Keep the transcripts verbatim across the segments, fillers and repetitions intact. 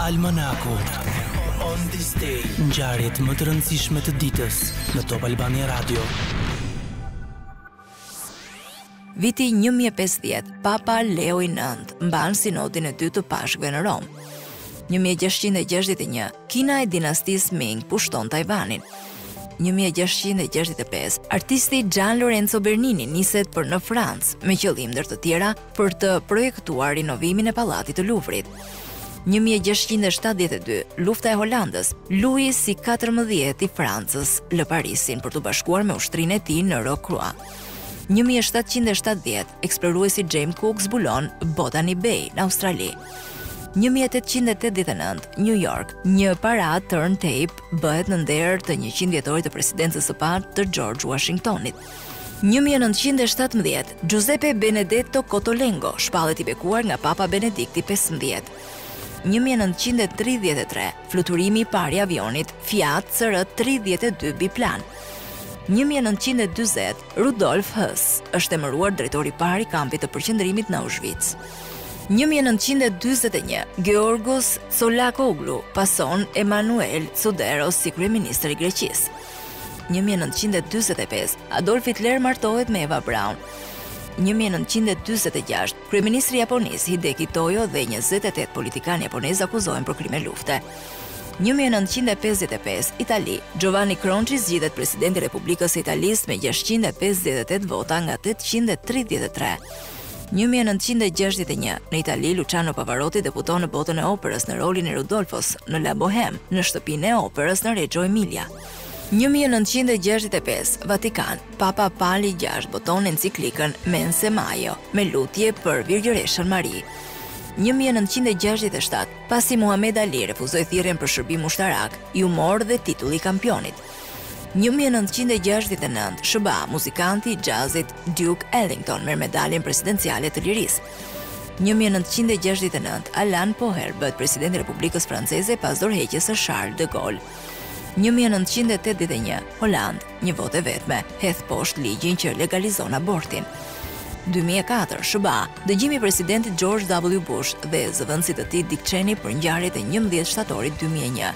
Almanaku. On this day, ngjarjet më të rëndësishme të ditës në Top Albania Radio. Viti një mijë e pesëdhjetë, Papa Leo i nëntë mban sinodin e dytë të Pashkëve në Rom. një mijë e gjashtëqind e gjashtëdhjetë e një, Kina e dinastisë Ming pushton Tajvanin. një mijë e gjashtëqind e gjashtëdhjetë e pesë, artisti Gian Lorenzo Bernini niset për në Francë me qëllim ndër të tjera për të projektuar rinovimin e pallatit të Louvrit. një mijë e gjashtëqind e shtatëdhjetë e dy, lufta e Holandës, Louis i katërmbëdhjetë i Francës lë Parisin për të bashkuar me ushtrinë e tij në Rocroi. një mijë e shtatëqind e shtatëdhjetë, eksploruesi James Cook zbulon Botany Bay në Australi. një mijë e tetëqind e tetëdhjetë e nëntë, New York, një parad turntable bëhet në nder të njëqind vjetorit të presidencës së parë të George Washingtonit. një mijë e nëntëqind e shtatëmbëdhjetë, Giuseppe Benedetto Cotolengo shpallet i bekuar nga Papa Benedikti pesëmbëdhjetë. një mijë e nëntëqind e tridhjetë e tre, fluturimi i parë i avionit Fiat C R tridhjetë e dy biplan. një mijë e nëntëqind e dyzet, Rudolf Hess është emëruar drejtori i parë i kampit të përqendrimit në Auschwitz. një mijë e nëntëqind e dyzet e një, Georgos Tsolakoglu pason Emanuel Tsuderos si kryeministër i Greqisë. një mijë e nëntëqind e dyzet e pesë, Adolf Hitler martohet me Eva Braun. një mijë e nëntëqind e dyzet e gjashtë, kryeministri i Japonisë Hideki Tojo dhe njëzet e tetë politikanë japonezë akuzohen për krime lufte. një mijë e nëntëqind e pesëdhjetë e pesë, Itali, Giovanni Cronci zgjidhet presidenti i Republikës së Italisë me gjashtëqind e pesëdhjetë e tetë vota nga tetëqind e tridhjetë e tre. një mijë e nëntëqind e gjashtëdhjetë e një, në Itali, Luciano Pavarotti debuton në botën e operës në rolin e Rudolfos në La Bohème, në shtëpinë e operës në Reggio Emilia. një mijë e nëntëqind e gjashtëdhjetë e pesë, Vatikan, Papa Pali i gjashtë boton enciklikën Mense Majo me lutje për Virgjëreshën Mari. një mijë e nëntëqind e gjashtëdhjetë e shtatë, pasi Muhamet Ali refuzoi thirrjen për shërbim ushtarak, i u mor dhe titulli i kampionit. një mijë e nëntëqind e gjashtëdhjetë e nëntë, S B A, muzikanti i jazzit Duke Ellington merr medaljen presidenciale të lirisë. një mijë e nëntëqind e gjashtëdhjetë e nëntë, Alain Poher bëhet presidenti i Republikës Franceze pas dorëheqjes së Charles de Gaulle. një mijë e nëntëqind e tetëdhjetë e një, Holand, një votë e vetme, hedh poshtë ligjin që legalizon abortin. dy mijë e katër, S B A, dëgjimi i presidentit George W. Bush dhe zëvendësit të tij Dick Cheney për ngjarjet e njëmbëdhjetë shtatorit dy mijë e një.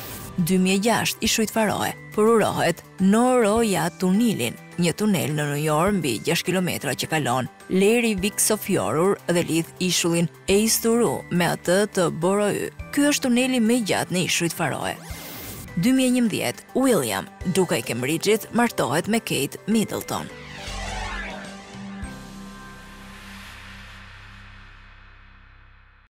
dy mijë e gjashtë, i shujt faroe, por urohet Noroja tunelin, një tunel në New York mbi gjashtë kilometra që kalon Leri Viksofjorur dhe lidh ishullin Eisturu me atë të Boroi. Ky është tuneli më i gjatë në ishujt faroe. dy mijë e njëmbëdhjetë, William, duka i Cambridge-it, martohet me Kate Middleton.